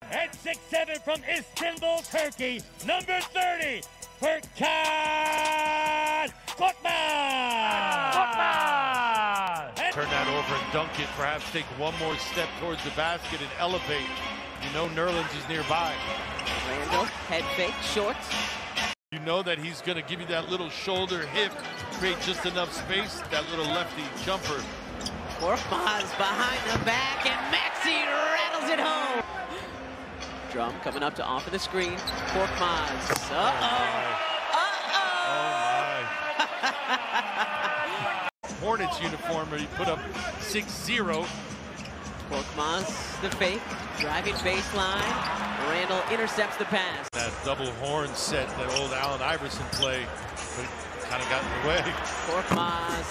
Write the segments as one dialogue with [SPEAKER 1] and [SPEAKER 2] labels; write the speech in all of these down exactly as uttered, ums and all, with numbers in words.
[SPEAKER 1] At six seven from Istanbul, Turkey, number thirty, Furkan Korkmaz! Korkmaz!
[SPEAKER 2] Turn that over and dunk it, perhaps take one more step towards the basket and elevate. You know Nerlens is nearby.
[SPEAKER 3] Randall, head fake, short.
[SPEAKER 2] You know that he's going to give you that little shoulder hip, create just enough space, that little lefty jumper.
[SPEAKER 3] Korkmaz behind the back, and Maxey rattles it home. Drum coming up to offer the screen. Korkmaz. Uh-oh. Uh-oh.
[SPEAKER 2] Hornets uniform where he put up six zero.
[SPEAKER 3] Korkmaz, the fake, driving baseline. Randall intercepts the pass.
[SPEAKER 2] That double horn set that old Allen Iverson play, but it kind of got in the way.
[SPEAKER 3] Korkmaz.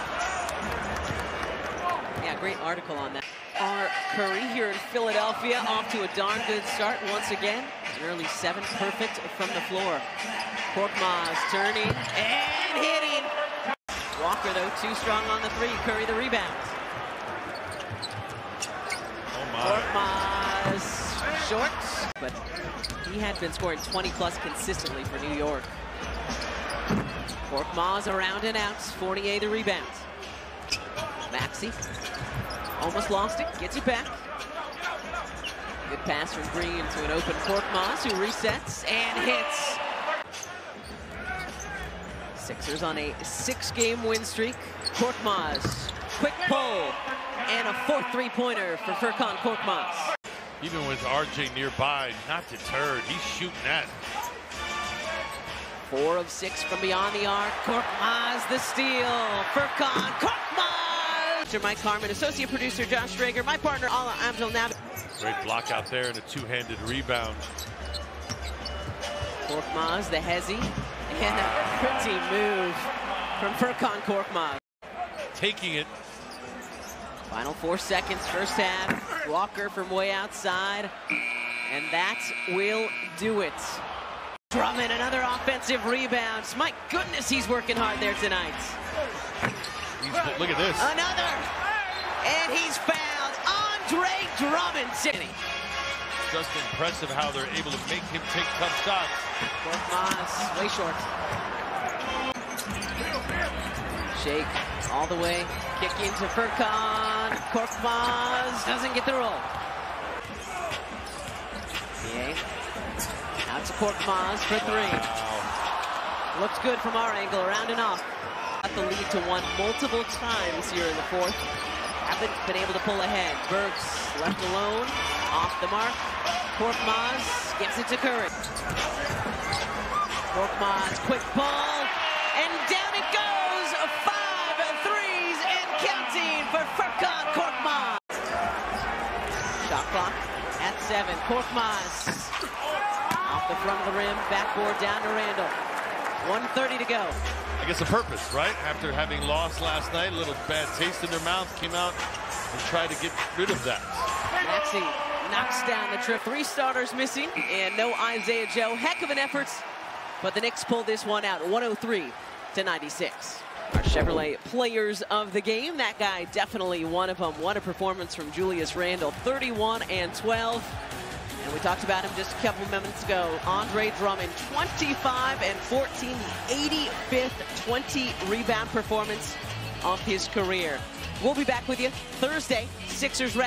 [SPEAKER 3] Yeah, great article on that. Our Curry here in Philadelphia off to a darn good start once again. An early seven, perfect from the floor. Korkmaz turning and hitting. Walker, though, too strong on the three. Curry the rebound.
[SPEAKER 2] Oh my.
[SPEAKER 3] Korkmaz short, but he had been scoring twenty plus consistently for New York. Korkmaz around and out, forty-eight the rebound. Maxey almost lost it, gets it back. Good pass from Green to an open Korkmaz, who resets and hits. Sixers on a six-game win streak. Korkmaz, quick pull, and a fourth three-pointer for Furkan Korkmaz.
[SPEAKER 2] Even with R J nearby, not deterred. He's shooting that.
[SPEAKER 3] Four of six from beyond the arc. Korkmaz the steal. Furkan Korkmaz. Mike Carmen, associate producer Josh Drager, my partner Ala Abdul Nabi.
[SPEAKER 2] Great block out there and a two-handed rebound.
[SPEAKER 3] Korkmaz, the hezzy, and a pretty move from Furkan Korkmaz.
[SPEAKER 2] Taking it.
[SPEAKER 3] Final four seconds, first half. Walker from way outside, and that will do it. Drummond, another offensive rebound. My goodness, he's working hard there tonight.
[SPEAKER 2] He's, look at this.
[SPEAKER 3] Another, and he's fouled. Andre Drummond. City.
[SPEAKER 2] Just impressive how they're able to make him take tough shots.
[SPEAKER 3] Korkmaz, way short. Shake all the way. Kick into Furkan. Korkmaz doesn't get the roll. Yeah. Out to Korkmaz for three.
[SPEAKER 2] Wow.
[SPEAKER 3] Looks good from our angle, around and off. Got the lead to one multiple times here in the fourth. Haven't been able to pull ahead. Burks left alone, off the mark. Korkmaz gives it to Curry. Korkmaz, quick pull, and down it goes. Five threes and counting for Furkan Korkmaz. Shot clock at seven. Korkmaz off the front of the rim, backboard down to Randall. one thirty to go.
[SPEAKER 2] I guess a purpose, right? After having lost last night, a little bad taste in their mouth, came out and tried to get rid of that.
[SPEAKER 3] Maxey knocks down the trip. Three starters missing, and no Isaiah Joe. Heck of an effort, but the Knicks pulled this one out, one oh three to ninety-six. Our Chevrolet players of the game, that guy definitely one of them. What a performance from Julius Randle, thirty-one and twelve. And we talked about him just a couple minutes ago. Andre Drummond, twenty-five and fourteen, the eighty-fifth twenty rebound performance of his career. We'll be back with you Thursday, Sixers.